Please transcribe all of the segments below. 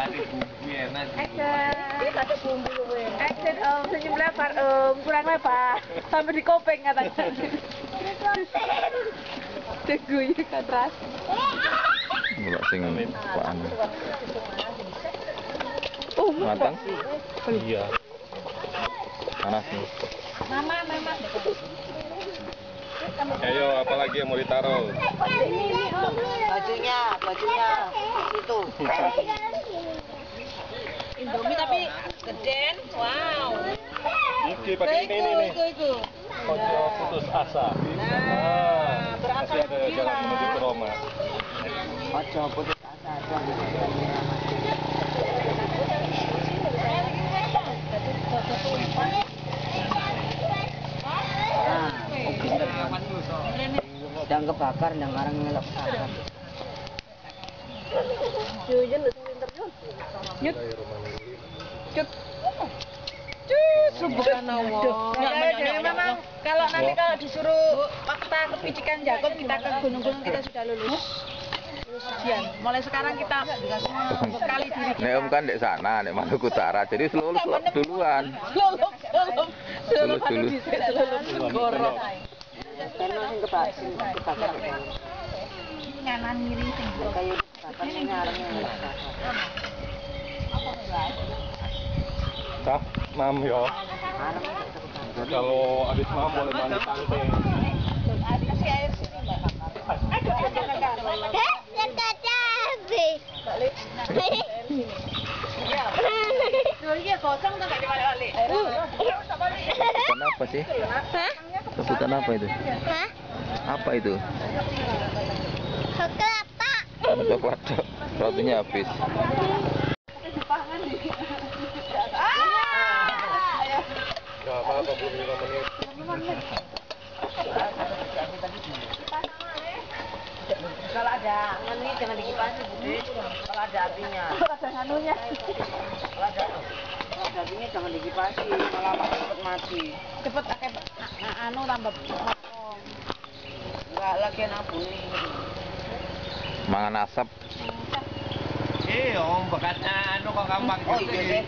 Kita ada bumbu gue. Action senyum lebar kurang lebar sampai di kopeng katanya. Teguh ya katras. Enggak sing apaan. Matang? Iya. Panas nih. Mama. Ayo, apalagi yang mau ditaruh? Bajunya situ. Indomie tapi geden. Wow. Oke, pakai ini nih. Iku. Ojo putus asa. Nah, berasal masih ada jalan menuju ke Roma. Ojo putus asa. Sedang kebakar, sedang ngarang ngelok bakar. Jujun lu pinter Jun. Nyut. Cut. Subhanallah. Jadi memang kalau nanti kalau disuruh fakta kepicikan Jakob kita ke gunung-gunung kita sudah lulus. Ujian. Mulai sekarang kita sekali diri kita. Nek Om kan di sana, di Maluku Utara. Jadi lulus duluan. Lulus dulu. Gorok. Karena yang kebakar. Kanan kiri sing Kayu bakar ngarang ngelok bakar. Tah, mam yo. Kalau habis mam boleh mandi pantai. Kasih air sini, Mbak. Dekat cabai. Iya, kosong tuh enggak dibalik-balik. Sebutan apa sih? Hah? Sebutan apa itu? Hah? Apa itu? Kelapa. Coklat. Rotinya habis. Gak apa-apa, belum 5 menit. Kalau ada ini jangan dikipasi, Budi. Kalau ada apinya. Ada nganunya. Kalau ada apinya jangan dikipasi, malah cepet mati. Cepet pakai anu tambah potong. Enggak lagi nabuni. Mangan asap. Om, bekatnya anu kok gampang Oh iya deh.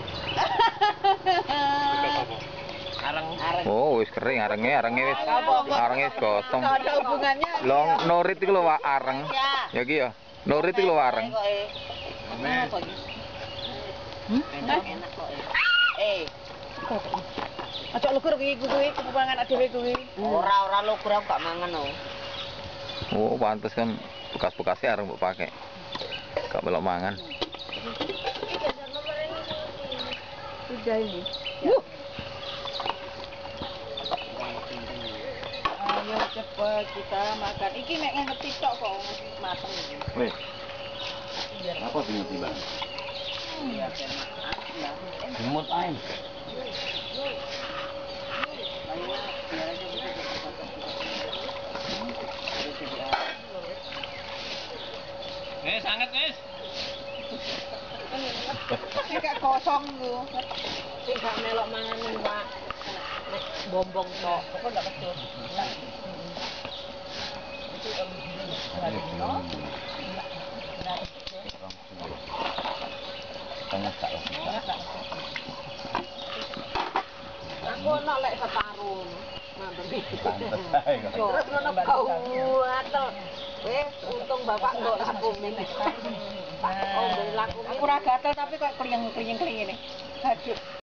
Areng. Oh, wis kering arengnya wis gosong. Enggak ada hubungannya. Long norit iki lho areng. Ya iki ya. Norit iki lho areng. Enak kok. Enak kok. Ojo lugur kuwi kepangan dhewe kuwi. Ora lugur aku gak mangan oh. Oh, pantes kan bekas-bekasnya areng mbok pakai. Gak melok mangan. Sudah ini. Ayo cepet kita makan. Iki mek ngerti tok kok mateng iki. Weh. Apa tiba-tiba? Iya, enak. Jemut ae. Sangat, Wes. Kayak kosong lu. Sing gak melok mangan Pak. Nek bombong tok, kok ndak betul. Aku nak lek separuh. Terus ngono kau atel. Wes untung bapak ndok lakumi. Oh, lakumi. Aku ora gatel tapi kok kliyeng-kliyeng ini. Hajuk.